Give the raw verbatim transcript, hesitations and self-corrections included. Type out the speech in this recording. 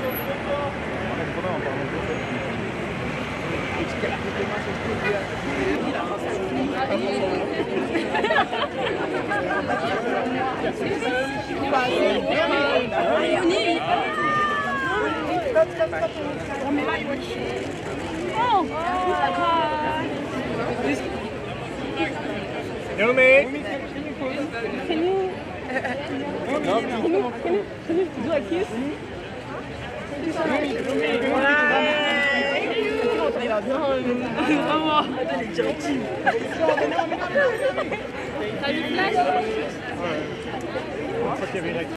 Noomi! Can you, can you, can you, can you do a kiss? T'as du flash?